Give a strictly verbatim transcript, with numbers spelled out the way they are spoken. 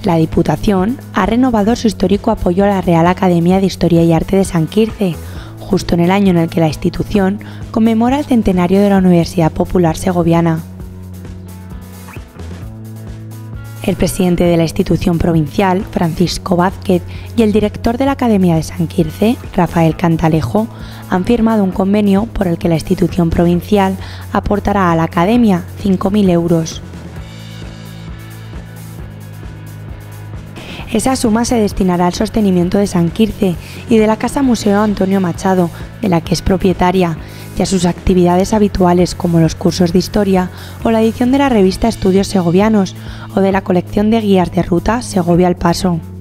La Diputación ha renovado su histórico apoyo a la Real Academia de Historia y Arte de San Quirze, justo en el año en el que la institución conmemora el centenario de la Universidad Popular Segoviana. El presidente de la institución provincial, Francisco Vázquez, y el director de la Academia de San Quirze, Rafael Cantalejo, han firmado un convenio por el que la institución provincial aportará a la Academia cinco mil euros. Esa suma se destinará al sostenimiento de San Quirze y de la Casa Museo Antonio Machado, de la que es propietaria, y a sus actividades habituales como los cursos de historia o la edición de la revista Estudios Segovianos o de la colección de guías de ruta Segovia al Paso.